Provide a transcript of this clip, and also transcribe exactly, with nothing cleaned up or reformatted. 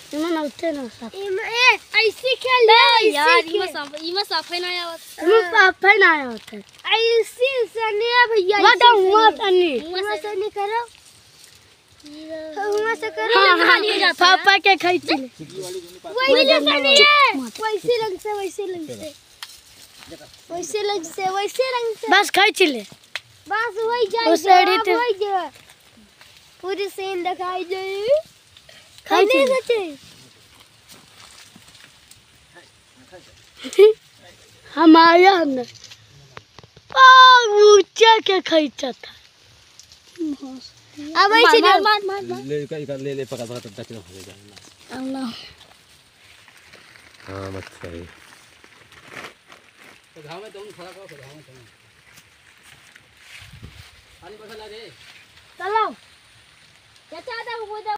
इमा नौते ना साफ इमा ए ऐसे खेल ले यार इमा साफ इमा साफ है ना यार इमा साफ है ना होता ऐसे सने भैया वादा हुआ तनी हुआ सने करो हुआ से करो हां हां पापा के खाई चले वैसे सने वैसे रंग से वैसे रंग से वैसे रंग से वैसे रंग से बस खाई चले बस वही जाए वही जाए पूरी सीन दिखाई दे खाई नहीं चले हम आया हमने ऊंचा के खाईचा था अब ऐसे मार मार मार मार ले ले ले ले पकड़ पकड़ तक हो जाएगा अल्लाह हां मत सही तो घाव में तुम खड़ा करो घाव में तुम पानी बसा ला रे चलो चाचा वो